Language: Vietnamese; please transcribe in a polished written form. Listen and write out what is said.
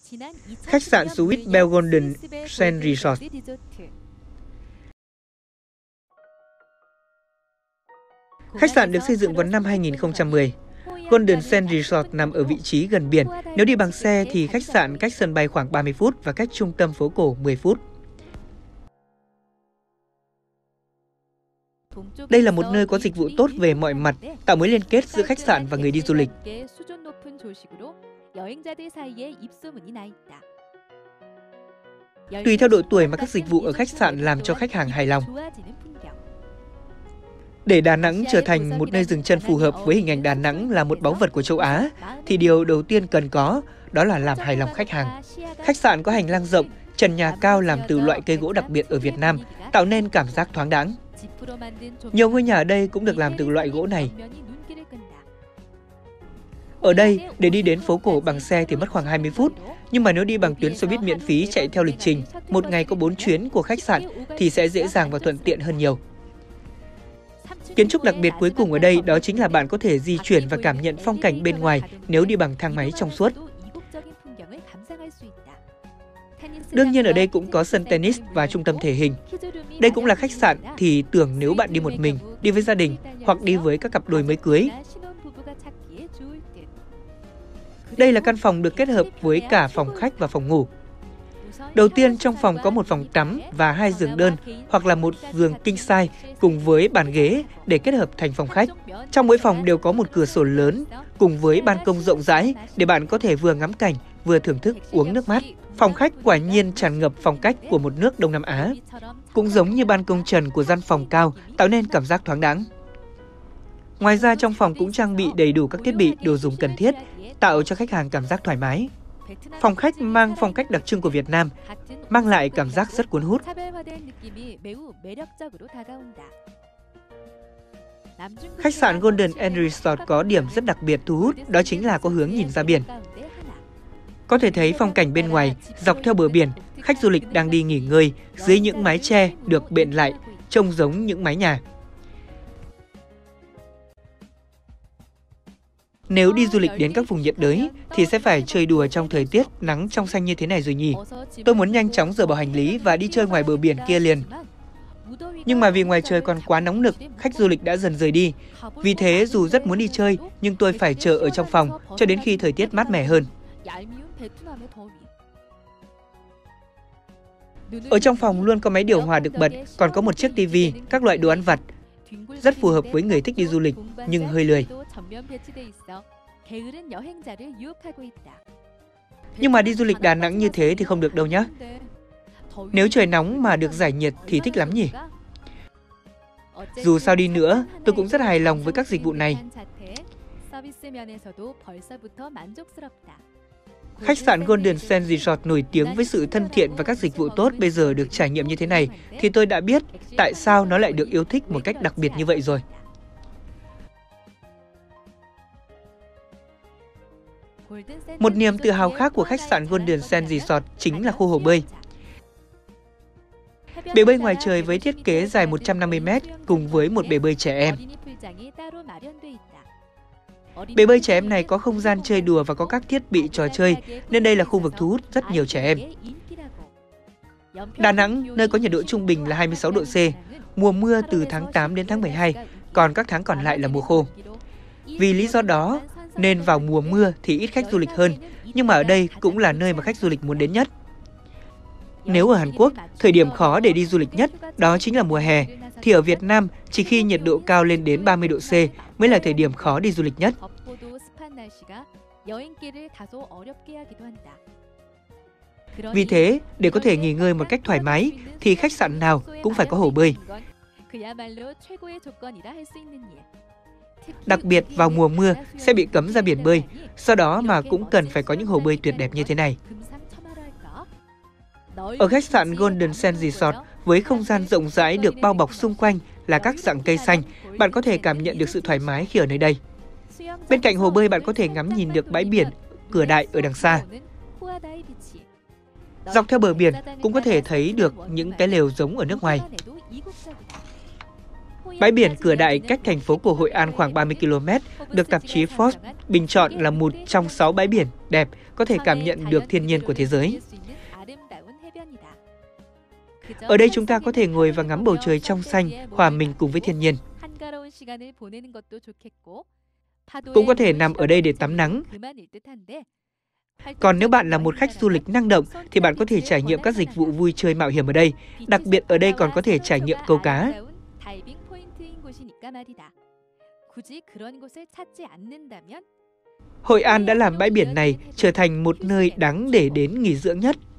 Khách sạn Swiss Bell Golden Sand Resort. Khách sạn được xây dựng vào năm 2010. Golden Sand Resort nằm ở vị trí gần biển. Nếu đi bằng xe thì khách sạn cách sân bay khoảng 30 phút và cách trung tâm phố cổ 10 phút. Đây là một nơi có dịch vụ tốt về mọi mặt, tạo mối liên kết giữa khách sạn và người đi du lịch. Tùy theo độ tuổi mà các dịch vụ ở khách sạn làm cho khách hàng hài lòng. Để Đà Nẵng trở thành một nơi dừng chân phù hợp với hình ảnh Đà Nẵng là một báu vật của châu Á, thì điều đầu tiên cần có đó là làm hài lòng khách hàng. Khách sạn có hành lang rộng, trần nhà cao làm từ loại cây gỗ đặc biệt ở Việt Nam, tạo nên cảm giác thoáng đãng. Nhiều ngôi nhà ở đây cũng được làm từ loại gỗ này. Ở đây, để đi đến phố cổ bằng xe thì mất khoảng 20 phút, nhưng mà nếu đi bằng tuyến xe buýt miễn phí chạy theo lịch trình, một ngày có 4 chuyến của khách sạn thì sẽ dễ dàng và thuận tiện hơn nhiều. Kiến trúc đặc biệt cuối cùng ở đây đó chính là bạn có thể di chuyển và cảm nhận phong cảnh bên ngoài nếu đi bằng thang máy trong suốt. Đương nhiên ở đây cũng có sân tennis và trung tâm thể hình. Đây cũng là khách sạn thì tưởng nếu bạn đi một mình, đi với gia đình hoặc đi với các cặp đôi mới cưới. Đây là căn phòng được kết hợp với cả phòng khách và phòng ngủ. Đầu tiên trong phòng có một phòng tắm và 2 giường đơn hoặc là một giường king size cùng với bàn ghế để kết hợp thành phòng khách. Trong mỗi phòng đều có một cửa sổ lớn cùng với ban công rộng rãi để bạn có thể vừa ngắm cảnh vừa thưởng thức uống nước mát. Phòng khách quả nhiên tràn ngập phong cách của một nước Đông Nam Á. Cũng giống như ban công trần của gian phòng cao tạo nên cảm giác thoáng đãng. Ngoài ra trong phòng cũng trang bị đầy đủ các thiết bị, đồ dùng cần thiết, tạo cho khách hàng cảm giác thoải mái. Phòng khách mang phong cách đặc trưng của Việt Nam, mang lại cảm giác rất cuốn hút. Khách sạn Golden Sand Resort có điểm rất đặc biệt thu hút, đó chính là có hướng nhìn ra biển. Có thể thấy phong cảnh bên ngoài, dọc theo bờ biển, khách du lịch đang đi nghỉ ngơi dưới những mái che được bện lại, trông giống những mái nhà. Nếu đi du lịch đến các vùng nhiệt đới thì sẽ phải chơi đùa trong thời tiết nắng trong xanh như thế này rồi nhỉ. Tôi muốn nhanh chóng dỡ bỏ hành lý và đi chơi ngoài bờ biển kia liền. Nhưng mà vì ngoài trời còn quá nóng nực, khách du lịch đã dần rời đi. Vì thế dù rất muốn đi chơi nhưng tôi phải chờ ở trong phòng cho đến khi thời tiết mát mẻ hơn. Ở trong phòng luôn có máy điều hòa được bật, còn có một chiếc tivi, các loại đồ ăn vặt. Rất phù hợp với người thích đi du lịch nhưng hơi lười. Nhưng mà đi du lịch Đà Nẵng như thế thì không được đâu nhé. Nếu trời nóng mà được giải nhiệt thì thích lắm nhỉ. Dù sao đi nữa, tôi cũng rất hài lòng với các dịch vụ này. Khách sạn Golden Sand Resort nổi tiếng với sự thân thiện và các dịch vụ tốt bây giờ được trải nghiệm như thế này thì tôi đã biết tại sao nó lại được yêu thích một cách đặc biệt như vậy rồi. Một niềm tự hào khác của khách sạn Golden Sand Resort chính là khu hồ bơi. Bể bơi ngoài trời với thiết kế dài 150 m cùng với một bể bơi trẻ em. Bể bơi trẻ em này có không gian chơi đùa và có các thiết bị trò chơi, nên đây là khu vực thu hút rất nhiều trẻ em. Đà Nẵng, nơi có nhiệt độ trung bình là 26 độ C, mùa mưa từ tháng 8 đến tháng 12, còn các tháng còn lại là mùa khô. Vì lý do đó, nên vào mùa mưa thì ít khách du lịch hơn, nhưng mà ở đây cũng là nơi mà khách du lịch muốn đến nhất. Nếu ở Hàn Quốc, thời điểm khó để đi du lịch nhất đó chính là mùa hè, thì ở Việt Nam chỉ khi nhiệt độ cao lên đến 30 độ C mới là thời điểm khó đi du lịch nhất. Vì thế, để có thể nghỉ ngơi một cách thoải mái thì khách sạn nào cũng phải có hồ bơi. Đặc biệt vào mùa mưa sẽ bị cấm ra biển bơi, do đó mà cũng cần phải có những hồ bơi tuyệt đẹp như thế này. Ở khách sạn Golden Sand Resort, với không gian rộng rãi được bao bọc xung quanh là các rặng cây xanh, bạn có thể cảm nhận được sự thoải mái khi ở nơi đây. Bên cạnh hồ bơi bạn có thể ngắm nhìn được bãi biển Cửa Đại ở đằng xa. Dọc theo bờ biển cũng có thể thấy được những cái lều giống ở nước ngoài. Bãi biển Cửa Đại cách thành phố cổ Hội An khoảng 30 km, được tạp chí Forbes bình chọn là một trong 6 bãi biển đẹp có thể cảm nhận được thiên nhiên của thế giới. Ở đây chúng ta có thể ngồi và ngắm bầu trời trong xanh, hòa mình cùng với thiên nhiên. Cũng có thể nằm ở đây để tắm nắng. Còn nếu bạn là một khách du lịch năng động thì bạn có thể trải nghiệm các dịch vụ vui chơi mạo hiểm ở đây. Đặc biệt ở đây còn có thể trải nghiệm câu cá. Hội An đã làm bãi biển này trở thành một nơi đáng để đến nghỉ dưỡng nhất.